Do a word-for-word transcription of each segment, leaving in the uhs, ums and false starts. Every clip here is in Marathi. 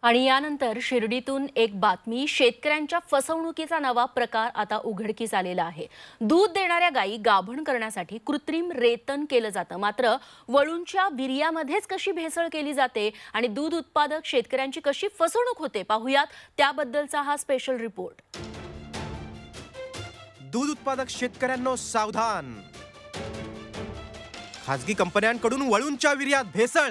आणि यानंतर शिर्डीतून एक बातमी, शेतकऱ्यांच्या फसवणुकीचा नवा प्रकार आता उघडकीस आलेला आहे। दूध देणाऱ्या गायी गाभण करण्यासाठी कृत्रिम रेतन केलं जातं, मात्र वळूंच्या बिर्यामध्येच कशी भेसळ केली जाते आणि दूध उत्पादक शेतकऱ्यांची कशी फसवणूक होते, पाहूयात त्याबद्दलचा हा स्पेशल रिपोर्ट। दूध उत्पादक शेतकऱ्यांनो सावधान, खासगी कंपन्यांकडून वळूंच्या विर्यात भेसळ।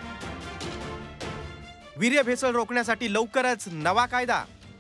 वीर्य भेसळ रोखण्यासाठी लवकरच नवा कायदा।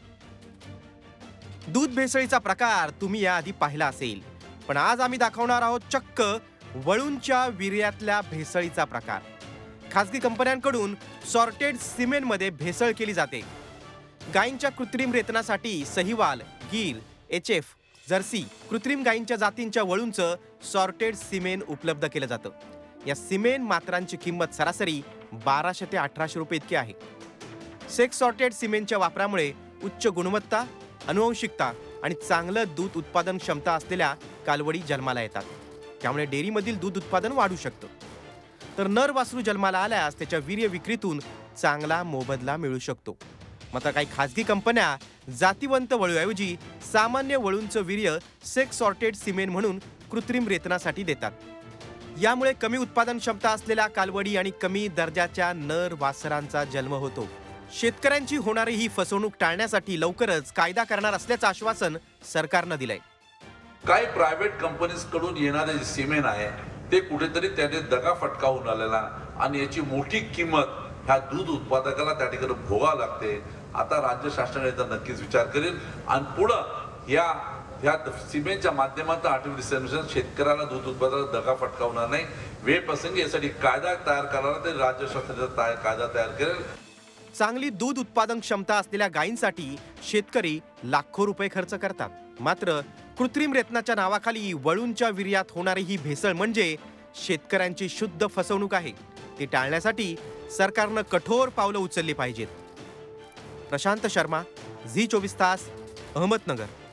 दूध भेसळीचा प्रकार तुम्ही याआधी पाहिला असेल, पण आज आम्ही दाखवणार आहोत चक्क वळूंच्या वीर्यातल्या भेसळीचा प्रकार। खासगी कंपन्यांकडून सॉर्टेड सिमेंटमध्ये भेसळ केली जाते। गायींच्या कृत्रिम रेतनासाठी Sahiwal, Gir, H F, Jersey कृत्रिम गायींच्या जातींच्या वळूंचं सॉर्टेड सिमेंट उपलब्ध केलं जातं। या सिमेंट मात्रांची किंमत सरासरी बाराशे ते अठराशे रुपये इतकी आहे। सेक्स सॉर्टेड सिमेंटच्या वापरामुळे उच्च गुणवत्ता, अनुवंशिकता आणि चांगलं दूध उत्पादन क्षमता असलेल्या कालवडी जन्माला येतात। त्यामुळे डेअरीमधील दूध उत्पादन वाढू शकतं। तर नर वासरू जन्माला आल्यास त्याच्या वीर्य विक्रीतून चांगला मोबदला मिळू शकतो। मात्र काही खासगी कंपन्या जातीवंत वळूऐवजी सामान्य वळूंचं वीर्य सेक्स सॉर्टेड सिमेंट म्हणून कृत्रिम रेतनासाठी देतात। यामुळे कमी उत्पादन क्षमता असलेल्या कालवडी आणि कमी दर्जाच्या नर वासरांचा जन्म होतो। शेतकऱ्यांची होणारी ही फसवणूक टाळण्यासाठी लवकरच कायदा करणार असल्याचं आश्वासन सरकारनं दिलंय। काही प्रायव्हेट कंपनीज कडून येणारे जे सिमेंट आहे ते कुठेतरी त्याने दगा फटकावून आलेला आणि याची मोठी किंमत ह्या दूध उत्पादकाला त्या ठिकाणी भोगावं लागते। आता राज्य शासनाने याचा नक्कीच विचार करेल आणि पुढे या ह्या सिमेंटच्या माध्यमातून आर्टिफिशियल शेतकऱ्याला दूध उत्पादनाला दगा फटकावणार नाही। वेळप्रसंगी यासाठी कायदा तयार करणारा ते राज्य शासनाचा कायदा तयार करेल। चांगली दूध उत्पादन क्षमता असलेल्या गायींसाठी शेतकरी लाखो रुपये खर्च करतात, मात्र कृत्रिम रेतनाच्या नावाखाली वळूंच्या विर्यात होणारी ही भेसळ म्हणजे शेतकऱ्यांची शुद्ध फसवणूक आहे। ती टाळण्यासाठी सरकारनं कठोर पावलं उचलली पाहिजेत। प्रशांत शर्मा, झी चोवीस तास, अहमदनगर।